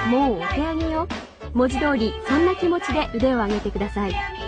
もうお手上げよ。文字通り、そんな気持ちで腕を上げてください。